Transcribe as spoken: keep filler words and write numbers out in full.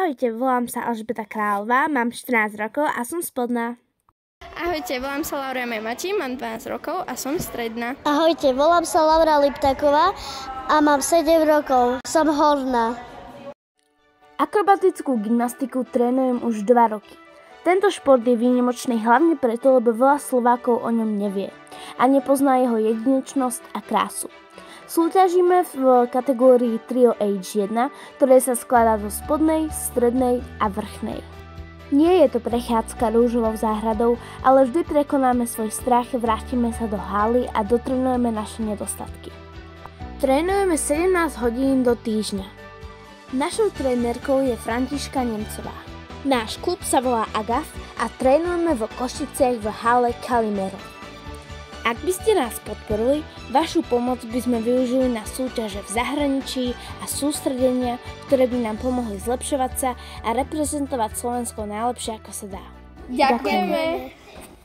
Ahojte, volám sa Alžbeta Kráľová, mám štrnásť rokov a som spodná. Ahojte, volám sa Laura Memači, mám dvanásť rokov a som stredná. Ahojte, volám sa Laura Liptáková a mám sedem rokov, som horná. Akrobatickú gymnastiku trénujem už dva roky. Tento šport je výnimočný hlavne preto, lebo veľa Slovákov o ňom nevie a nepozná jeho jedinečnosť a krásu. Súťažíme v kategórii Trio Age jeden, ktoré sa skladá zo spodnej, strednej a vrchnej. Nie je to prechádzka rúžovou záhradou, ale vždy prekonáme svoj strach, vrátime sa do haly a dotrenujeme naše nedostatky. Trénujeme sedemnásť hodín do týždňa. Našou trénerkou je Františka Nemcová. Náš klub sa volá Agaf a trénujeme v Košiciach v hale Kalimero. Ak by ste nás podporili, vašu pomoc by sme využili na súťaže v zahraničí a sústredenia, ktoré by nám pomohli zlepšovať sa a reprezentovať Slovensko najlepšie ako sa dá. Ďakujeme.